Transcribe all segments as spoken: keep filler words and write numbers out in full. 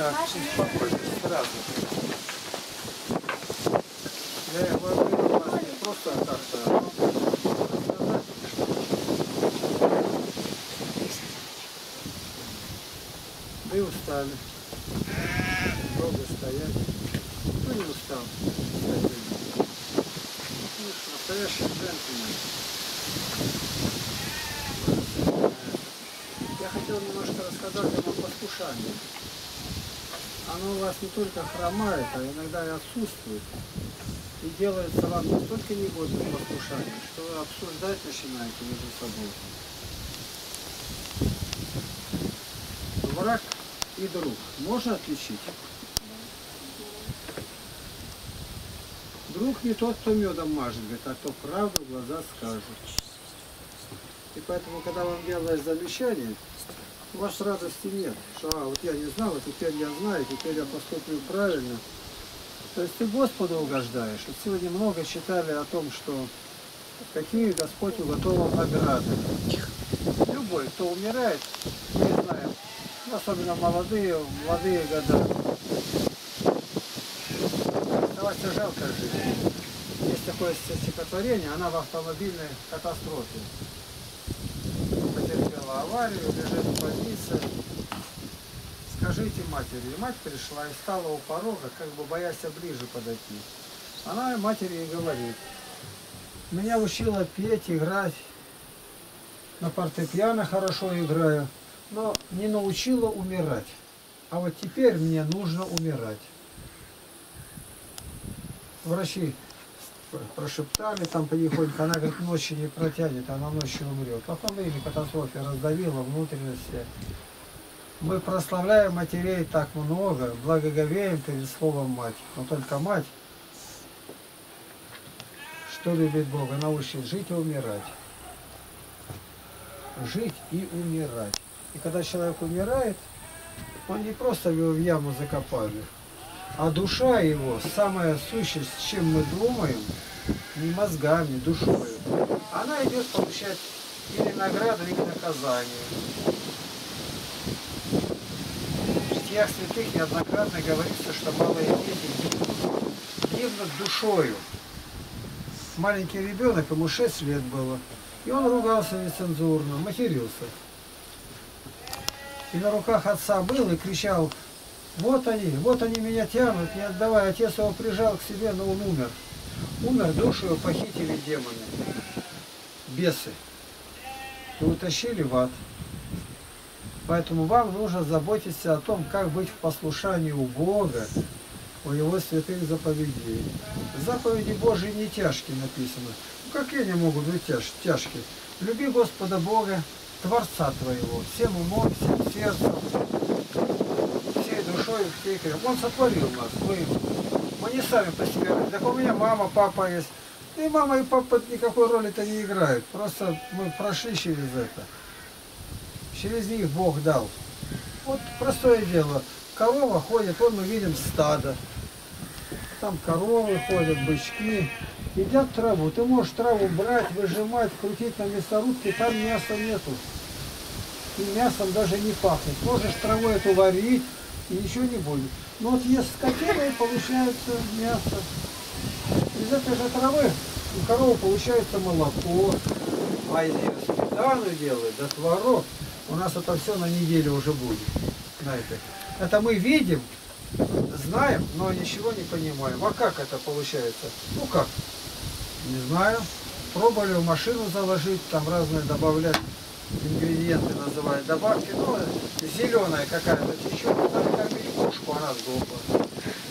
Так, успокойтесь сразу. Я его говорю, вас не просто как-то... Вы устали. Долго стоять. Ну не устал. Настоящий джентльмен. Я хотел немножко рассказать вам о послушании. Оно у вас не только хромает, а иногда и отсутствует. И делается вам настолько негодным послушанием, что вы обсуждать начинаете между собой. Враг и друг. Можно отличить? Друг не тот, кто медом мажет, а кто правду в глаза скажет. И поэтому, когда вам делают замечание, у вас радости нет. Что, а, вот я не знал, а теперь я знаю, теперь я поступлю правильно. То есть ты Господу угождаешь. Вот сегодня много читали о том, что какие Господь уготовил награды. Любой, кто умирает, мы знаем, особенно молодые, молодые года. Оставаться жалко жить. Есть такое стихотворение, она в автомобильной катастрофе. Потерпела аварию, лежит в больнице. Скажите матери. И мать пришла и стала у порога, как бы боясь ближе подойти. Она матери и говорит: меня учила петь, играть, на фортепиано хорошо играю, но не научила умирать. А вот теперь мне нужно умирать. Врачи прошептали там потихоньку, она говорит, ночью не протянет, она ночью умрет. В автомобильной катастрофе раздавила внутренности. Мы прославляем матерей так много, благоговеем перед словом мать. Но только мать, что любит Бога, научит жить и умирать. Жить и умирать. И когда человек умирает, он не просто его в яму закопали, а душа его, самая сущность, с чем мы думаем, не мозгами, душой, она идет получать или награду, или наказание. В житиях святых неоднократно говорится, что малые дети гибнут душою. Маленький ребенок, ему шесть лет было, и он ругался нецензурно, матерился. И на руках отца был и кричал: вот они, вот они меня тянут, не отдавай. Отец его прижал к себе, но он умер. Умер, душу его похитили демоны, бесы, и утащили в ад. Поэтому вам нужно заботиться о том, как быть в послушании у Бога, у Его святых заповедей. Заповеди Божьи не тяжкие написано. Ну, какие они могут быть тяж тяжкие? Люби Господа Бога, Творца твоего, всем умом, всем сердцем, всей душой, всей крепостью. Он сотворил нас. Мы, мы не сами по себе. Так у меня мама, папа есть. И мама, и папа никакой роли-то не играют. Просто мы прошли через это. Через них Бог дал. Вот простое дело. Корова ходит, вон мы видим стадо. Там коровы ходят, бычки. Едят траву. Ты можешь траву брать, выжимать, крутить на мясорубке, там мяса нету. И мясом даже не пахнет. Можешь траву эту варить, и ничего не будет. Но вот есть скотина, и получается мясо. Из этой же травы у коровы получается молоко. А из нее сметану делают, да творог. У нас это все на неделю уже будет. Знаете. Это мы видим, знаем, но ничего не понимаем. А как это получается? Ну как? Не знаю. Пробовали в машину заложить, там разные добавлять ингредиенты называют. Добавки, ну, зеленая какая-то течет, там кормить кошку, она сдохла.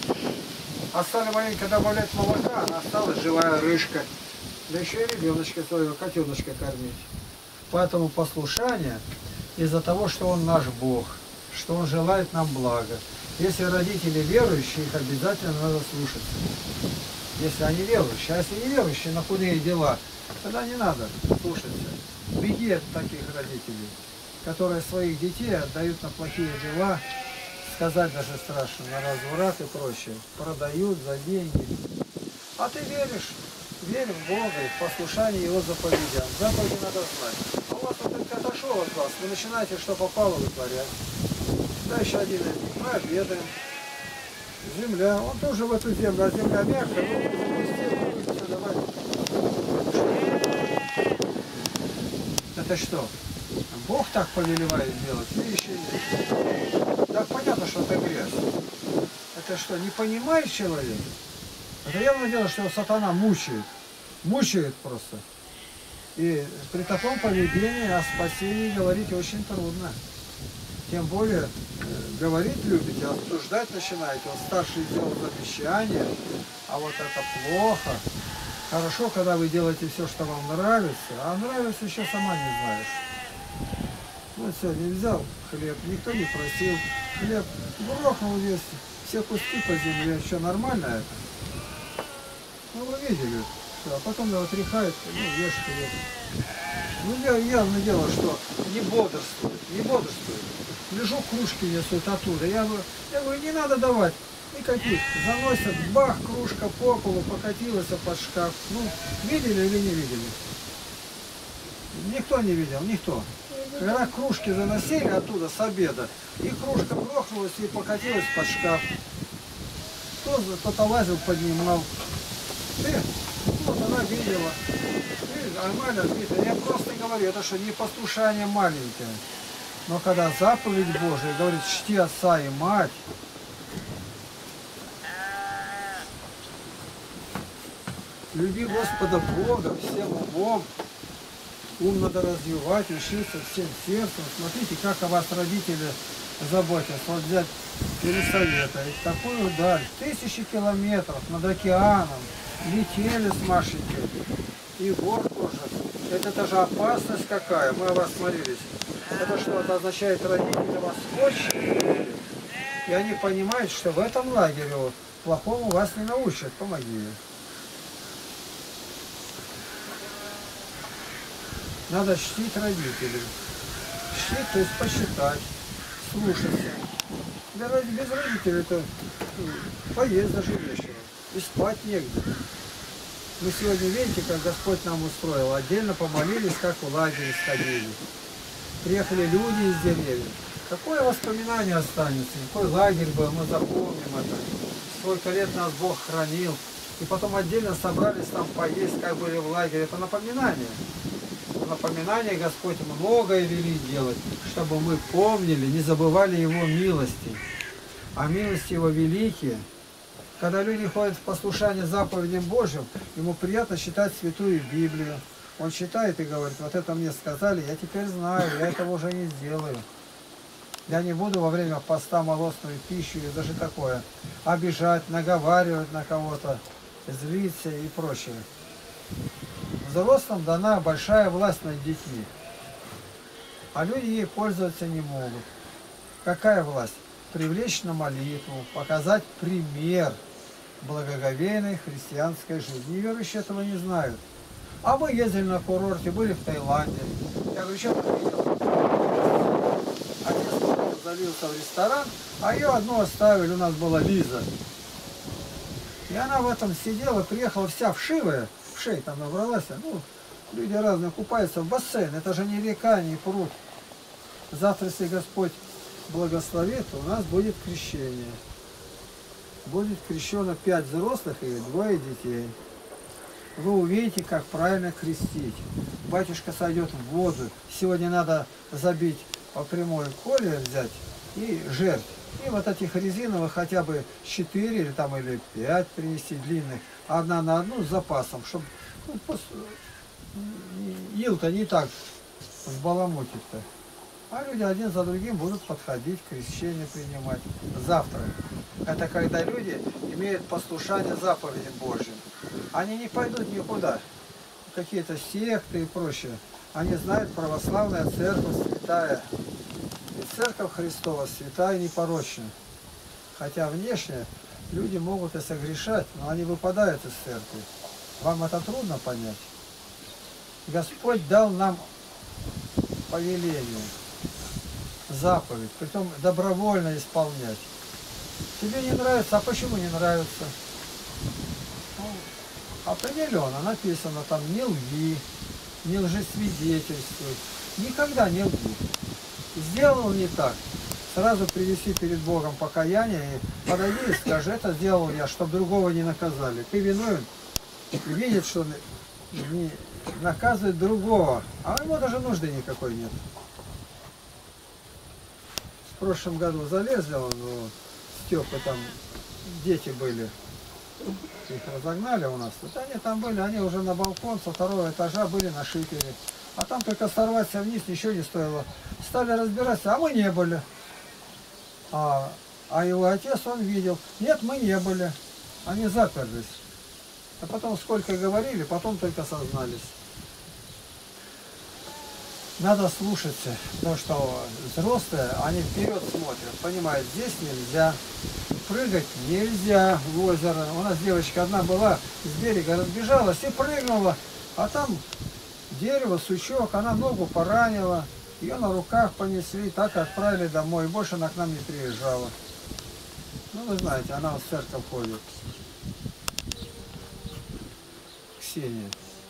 А стали маленько добавлять молока, она осталась живая рыжка. Да еще и ребеночка своего, котеночка кормить. Поэтому послушание из-за того, что он наш Бог, что он желает нам блага. Если родители верующие, их обязательно надо слушаться. Если они верующие, а если не верующие, на худые дела, тогда не надо слушаться. Беги от таких родителей, которые своих детей отдают на плохие дела, сказать даже страшно, на разврат и прочее. Продают за деньги. А ты веришь, верь в Бога и в послушание Его заповедям. Заповеди надо знать. А у вас вот только отошел от вас, вы начинаете что попало вытворять. Дальше один мы обедаем. Земля, он тоже в эту землю, а земля мягкая, но он запустил, все, давай. Это что? Бог так повелевает делать? Или еще нет? Так понятно, что это грязь. Это что, не понимает человек? Это явно дело, что сатана мучает. Мучает просто. И при таком поведении о спасении говорить очень трудно. Тем более, говорить любите, обсуждать начинаете. Вот старший сделал замечание, а вот это плохо. Хорошо, когда вы делаете все, что вам нравится, а нравится еще сама не знаешь. Вот сегодня взял хлеб, никто не просил. Хлеб грохнул весь, все куски по земле. Что, нормально это? Ну, вы видели. А потом его тряхает, ну, ешь хлеб. Ну, я явно дело, что не бодрствует, не бодрствует. Лежу, кружки несут оттуда. Я говорю, я говорю, не надо давать никаких. Заносят, бах, кружка по полу, покатилась под шкаф. Ну, видели или не видели? Никто не видел, никто. Когда кружки заносили оттуда с обеда, и кружка грохнулась и покатилась под шкаф. Кто-то лазил, поднимал. Ты, вот она видела. Ты, нормально, видно. Я просто говорю, это что, не послушание маленькое. Но когда заповедь Божия говорит, чти отца и мать, люби Господа Бога всем умом, ум надо развивать, учиться всем сердцем. Смотрите, как о вас родители заботятся. Вот взять Елисавета, и такую даль, тысячи километров над океаном, летели с Машенькой, и гор тоже. Это, это же опасность какая, мы о вас молились. Это что, это означает, родители вас очень любят. И они понимают, что в этом лагере вот, плохому вас не научат. Помоги. Надо чтить родителей. Чтить, то есть посчитать, слушаться. Для, без родителей это поесть даже вечером. И спать негде. Мы сегодня, видите, как Господь нам устроил. Отдельно помолились, как в лагере сходили. Приехали люди из деревни. Какое воспоминание останется? Какой лагерь был, мы запомним это. Сколько лет нас Бог хранил. И потом отдельно собрались там поесть, как были в лагере. Это напоминание. Напоминание Господь многое велит делать, чтобы мы помнили, не забывали Его милости. А милости Его великие. Когда люди ходят в послушание заповедям Божьим, ему приятно читать Святую Библию. Он читает и говорит, вот это мне сказали, я теперь знаю, я этого уже не сделаю. Я не буду во время поста молочную пищу и даже такое обижать, наговаривать на кого-то, злиться и прочее. Взрослым дана большая власть над детьми, а люди ей пользоваться не могут. Какая власть? Привлечь на молитву, показать пример благоговейной христианской жизни. Неверующие этого не знают. А мы ездили на курорте, были в Таиланде. Я говорю, что ты видел? Отец залился в ресторан, а ее одну оставили, у нас была Лиза. И она в этом сидела, приехала вся вшивая, в шею там набралась. Ну, люди разные купаются в бассейн, это же не река, не пруд. Завтра, если Господь благословит, у нас будет крещение. Будет крещено пять взрослых и двое детей. Вы увидите, как правильно крестить. Батюшка сойдет в воду. Сегодня надо забить по прямой коле, взять и жертв. И вот этих резиновых хотя бы четыре или там или пять принести длинных. Одна на одну с запасом, чтобы ну, ил-то не так взбаламутить-то. А люди один за другим будут подходить, крещение принимать. Завтра. Это когда люди имеют послушание заповедям Божьим. Они не пойдут никуда. Какие-то секты и прочее. Они знают, православная церковь святая. И церковь Христова святая и непорочная. Хотя внешне люди могут и согрешать, но они выпадают из церкви. Вам это трудно понять? Господь дал нам повеление. Заповедь, притом добровольно исполнять. Тебе не нравится, а почему не нравится? Ну, определенно написано там не лги, не лжесвидетельствуй, никогда не лги. Сделал не так, сразу привести перед Богом покаяние и подойди и скажи, это сделал я, чтобы другого не наказали. Ты виновен, видит, что не наказывает другого, а ему даже нужды никакой нет. В прошлом году залезли, он, ну, Степа, там дети были, их разогнали у нас. Вот они там были, они уже на балкон со второго этажа были на шипере. А там только сорваться вниз ничего не стоило. Стали разбираться, а мы не были. А, а его отец, он видел. Нет, мы не были. Они заперлись. А потом сколько говорили, потом только сознались. Надо слушаться, потому что взрослые, они вперед смотрят, понимают, здесь нельзя, прыгать нельзя в озеро. У нас девочка одна была, с берега разбежалась и прыгнула, а там дерево, сучок, она ногу поранила, ее на руках понесли, так и отправили домой, больше она к нам не приезжала. Ну, вы знаете, она в церковь ходит. Ксения.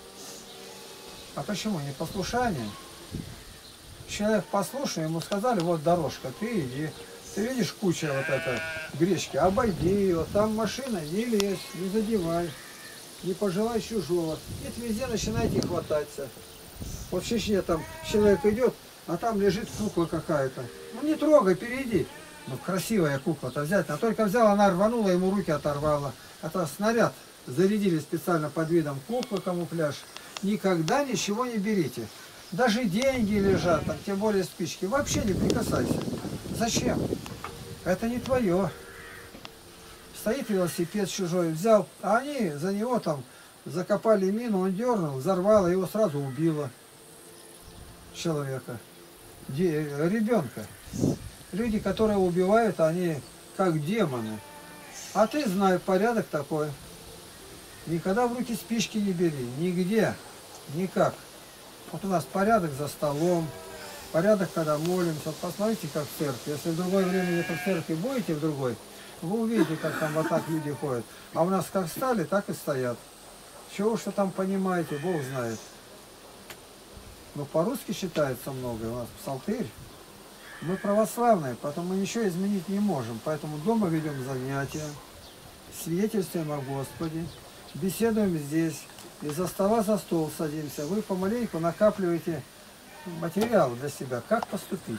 А почему? Непослушание? Человек послушный, ему сказали, вот дорожка, ты иди. Ты видишь, куча вот этой гречки, обойди ее, там машина, не лезь, не задевай, не пожелай чужого. И везде начинаете хвататься. Вот в Чечне там человек идет, а там лежит кукла какая-то. Ну не трогай, перейди. Ну красивая кукла-то взять, а только взяла, она рванула, ему руки оторвала. Это снаряд зарядили специально под видом куклы, камуфляж. Никогда ничего не берите. Даже деньги лежат, там, тем более спички. Вообще не прикасайся. Зачем? Это не твое. Стоит велосипед чужой, взял, а они за него там закопали мину, он дернул, взорвало, его сразу убило. Человека. Де, ребенка. Люди, которые убивают, они как демоны. А ты знаешь, порядок такой. Никогда в руки спички не бери. Нигде. Никак. Вот у нас порядок за столом, порядок, когда молимся. Вот посмотрите, как в церкви. Если в другое время где-то в церкви будете, в другой, вы увидите, как там вот так люди ходят. А у нас как стали, так и стоят. Чего что там понимаете, Бог знает. Но по-русски считается многое. У нас псалтырь. Мы православные, поэтому мы ничего изменить не можем. Поэтому дома ведем занятия, свидетельствуем о Господе, беседуем здесь. Из-за стола за стол садимся. Вы помаленьку накапливаете материал для себя. Как поступить?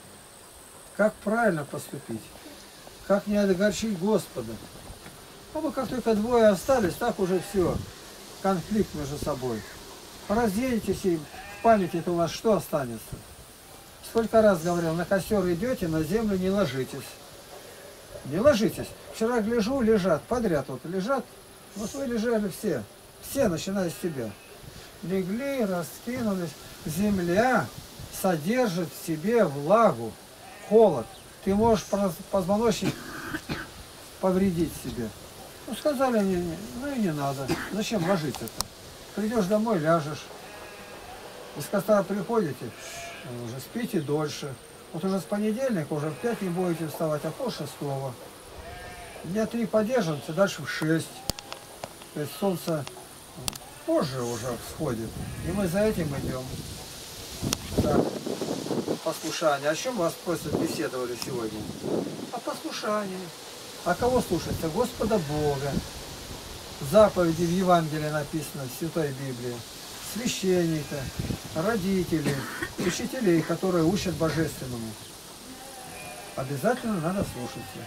Как правильно поступить? Как не огорчить Господа? А вы как только двое остались, так уже все. Конфликт между собой. Разделитесь, и в памяти это у вас что останется? Сколько раз говорил, на костер идете, на землю не ложитесь. Не ложитесь. Вчера гляжу, лежат, подряд вот лежат. Вот вы лежали все. Все, начиная с себя. Легли, раскинулись. Земля содержит в себе влагу, холод. Ты можешь позвоночник повредить себе. Ну, сказали мне, ну и не надо. Зачем ложиться-то? Придешь домой, ляжешь. Из костра приходите, уже спите дольше. Вот уже с понедельника, уже в пять не будете вставать, а пол шестого. Дня три подержимся, дальше в шесть. То есть солнце позже уже всходит. И мы за этим идем. Так, послушание. О чем вас просят, беседовали сегодня? О послушании. А кого слушаться? Господа Бога. Заповеди в Евангелии написано, в Святой Библии. Священника, родителей, учителей, которые учат божественному. Обязательно надо слушаться.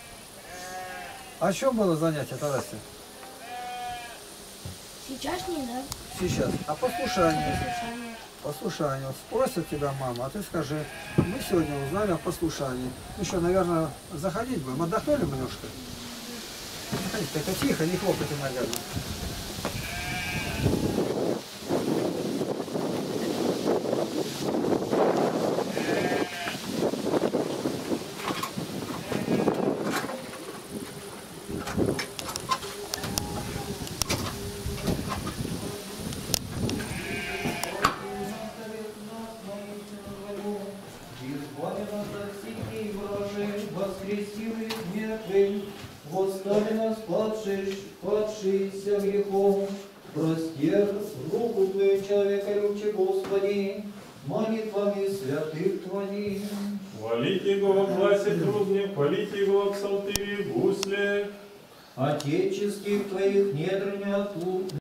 О чем было занятие, Тарасия? Сейчас не, да? Сейчас. А послушание? Послушание. Послушание. Вот спросит тебя мама, а ты скажи, мы сегодня узнали о послушании. Ну что, наверное, заходить будем? Отдохнули немножко? Заходите, только тихо, не хлопайте ногами. Руку Твою, человека любче, Господи, молитвами святых Твоих. Хвалите его во гласе трудне, хвалите его в псалтыре гусле. Отеческих твоих недр не отлуп.